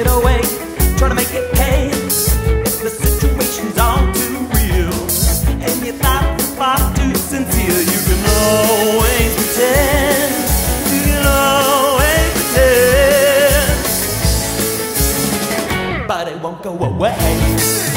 it away, trying to make it pay. If the situation's all too real, and you thought it was far too sincere, you can always pretend. You can always pretend, but it won't go away.